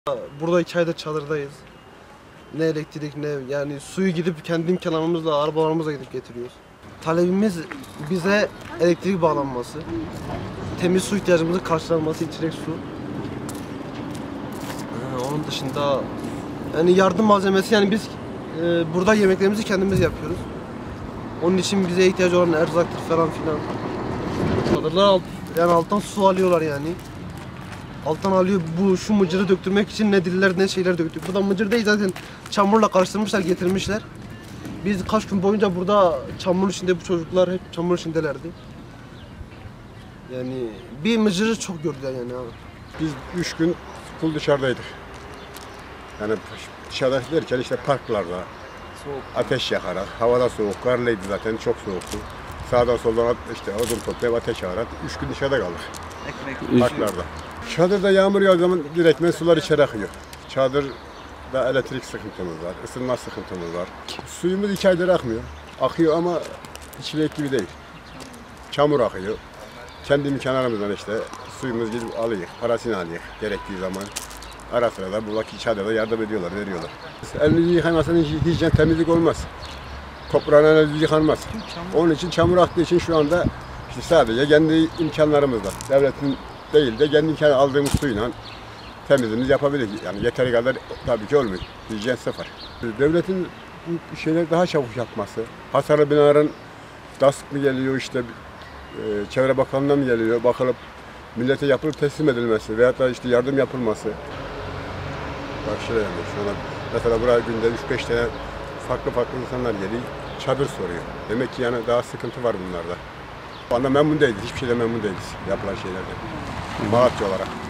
Burada 2 aydır çadırdayız. Ne elektrik ne yani suyu gidip kendi imkanlarımızla, arabalarımızla gidip getiriyoruz. Talebimiz bize elektrik bağlanması, temiz su ihtiyacımızın karşılanması, içecek su. Onun dışında yani yardım malzemesi yani biz burada yemeklerimizi kendimiz yapıyoruz. Onun için bize ihtiyacı olan erzaktır falan filan. Çadırlar yani alttan su alıyorlar yani. Alttan alıyor şu mıcırı döktürmek için ne diller ne şeyler döktük. Burada mıcır değil zaten çamurla karıştırmışlar getirmişler. Biz kaç gün boyunca burada çamur içinde bu çocuklar hep çamur içindelerdi. Yani bir mıcırı çok gördüler yani abi. Biz 3 gün full dışarıdaydık. Yani dışarıda derken işte parklarda soğuk, ateş yakarak, havada soğuk, karlıydı zaten çok soğuktu. Sağdan soldan işte odun toplayıp ateş yakarak 3 gün dışarıda kaldık. Parklarda. Çadırda yağmur yağdığı zaman direktmen sular içeri akıyor. Çadırda elektrik sıkıntımız var, ısınma sıkıntımız var. Suyumuz 2 aydır akmıyor. Akıyor ama içilecek gibi değil. Çamur akıyor. Kendi imkanlarımızdan işte suyumuzu gidip alıyık, parasını alıyık gerektiği zaman. Ara sıra da buradaki çadırda yardım ediyorlar, veriyorlar. Elinizi yıkamazsanız hijyen temizlik olmaz. Toprağın elinizi yıkanmaz. Onun için çamur aktığı için şu anda işte sadece kendi imkanlarımızla, devletin değil de kendi imkanı aldığımız suyla temizliğimizi yapabiliriz. Yani yeteri kadar tabii ki olmuyor. Hijyen sıfır. Devletin bu şeyleri daha çabuk yapması, hasarlı binaların DASK mı geliyor işte Çevre Bakanlığı'na mı geliyor, bakılıp millete yapılıp teslim edilmesi veyahut da işte yardım yapılması. Bak şuraya şu an mesela buraya günde 3-5 tane farklı insanlar geliyor, çadır soruyor. Demek ki yani daha sıkıntı var bunlarda. Bu anda memnun değiliz, hiçbir şeyde memnun değiliz yapılan şeylerden. Malatya olarak.